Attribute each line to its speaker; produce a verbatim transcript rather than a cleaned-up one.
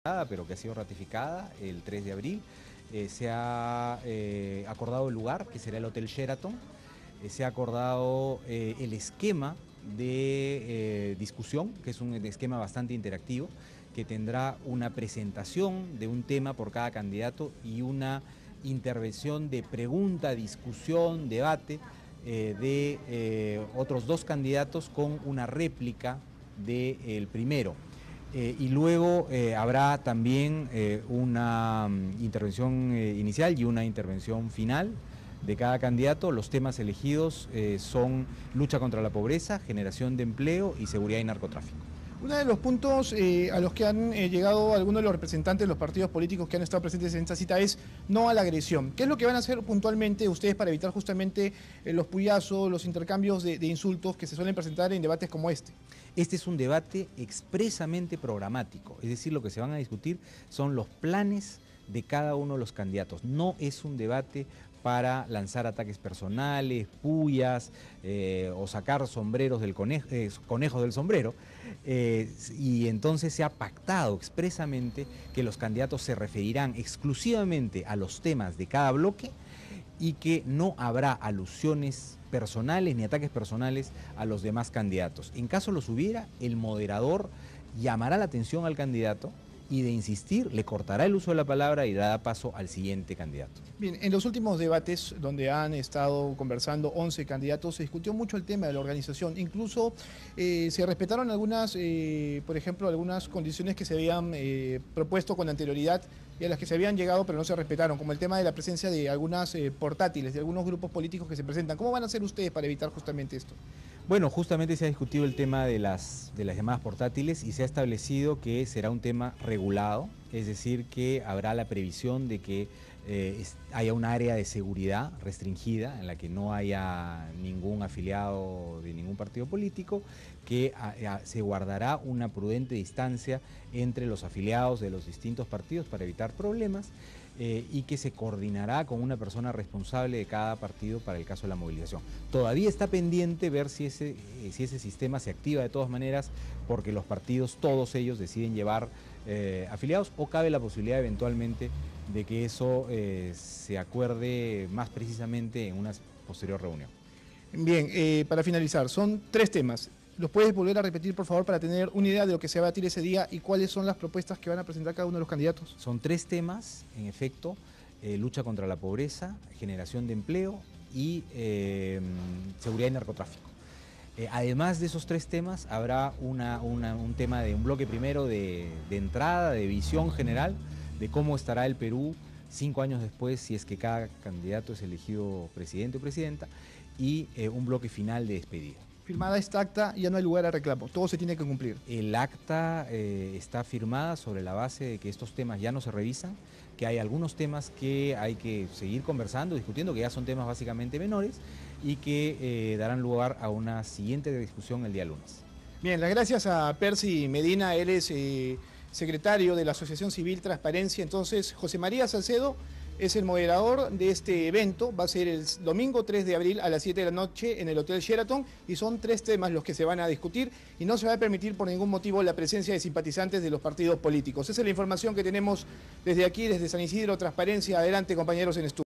Speaker 1: pero que ha sido ratificada el tres de abril. Eh, se ha eh, acordado el lugar, que será el Hotel Sheraton. Eh, se ha acordado eh, el esquema de eh, discusión, que es un esquema bastante interactivo, que tendrá una presentación de un tema por cada candidato y una intervención de pregunta, discusión, debate eh, de eh, otros dos candidatos con una réplica del primero. Eh, y luego eh, habrá también eh, una um, intervención eh, inicial y una intervención final de cada candidato. Los temas elegidos eh, son lucha contra la pobreza, generación de empleo y seguridad y narcotráfico.
Speaker 2: Uno de los puntos eh, a los que han eh, llegado algunos de los representantes de los partidos políticos que han estado presentes en esta cita es no a la agresión. ¿Qué es lo que van a hacer puntualmente ustedes para evitar justamente eh, los puyazos, los intercambios de, de insultos que se suelen presentar en debates como este?
Speaker 1: Este es un debate expresamente programático, es decir, lo que se van a discutir son los planes de cada uno de los candidatos. No es un debate para lanzar ataques personales, pullas eh, o sacar sombreros del conejo, eh, conejos del sombrero. Eh, y entonces se ha pactado expresamente que los candidatos se referirán exclusivamente a los temas de cada bloque y que no habrá alusiones personales ni ataques personales a los demás candidatos. En caso los hubiera, el moderador llamará la atención al candidato y de insistir le cortará el uso de la palabra y dará paso al siguiente candidato.
Speaker 2: Bien, en los últimos debates donde han estado conversando once candidatos se discutió mucho el tema de la organización, incluso eh, se respetaron algunas, eh, por ejemplo, algunas condiciones que se habían eh, propuesto con anterioridad y a las que se habían llegado pero no se respetaron, como el tema de la presencia de algunas eh, portátiles, de algunos grupos políticos que se presentan. ¿Cómo van a hacer ustedes para evitar justamente esto?
Speaker 1: Bueno, justamente se ha discutido el tema de las, de las llamadas portátiles y se ha establecido que será un tema regulado, es decir, que habrá la previsión de que eh, haya un área de seguridad restringida en la que no haya ningún afiliado de ningún partido político, que a, a, se guardará una prudente distancia entre los afiliados de los distintos partidos para evitar problemas eh, y que se coordinará con una persona responsable de cada partido para el caso de la movilización. Todavía está pendiente ver si ese, eh, si ese sistema se activa de todas maneras porque los partidos, todos ellos, deciden llevar eh, afiliados o cabe la posibilidad eventualmente de que eso eh, se acuerde más precisamente en una posterior reunión.
Speaker 2: Bien, eh, para finalizar, son tres temas. ¿Los puedes volver a repetir, por favor, para tener una idea de lo que se va a debatir ese día y cuáles son las propuestas que van a presentar cada uno de los candidatos?
Speaker 1: Son tres temas, en efecto, eh, lucha contra la pobreza, generación de empleo y eh, seguridad y narcotráfico. Eh, además de esos tres temas, habrá una, una, un tema de un bloque primero de, de entrada, de visión general, de cómo estará el Perú cinco años después, si es que cada candidato es elegido presidente o presidenta, y eh, un bloque final de despedida.
Speaker 2: Firmada esta acta, ya no hay lugar a reclamo, todo se tiene que cumplir.
Speaker 1: El acta eh, está firmada sobre la base de que estos temas ya no se revisan, que hay algunos temas que hay que seguir conversando, discutiendo, que ya son temas básicamente menores y que eh, darán lugar a una siguiente discusión el día lunes.
Speaker 2: Bien, las gracias a Percy Medina, él es eh, secretario de la Asociación Civil Transparencia. Entonces, José María Salcedo es el moderador de este evento, va a ser el domingo tres de abril a las siete de la noche en el Hotel Sheraton y son tres temas los que se van a discutir y no se va a permitir por ningún motivo la presencia de simpatizantes de los partidos políticos. Esa es la información que tenemos desde aquí, desde San Isidro, Transparencia. Adelante, compañeros en estudio.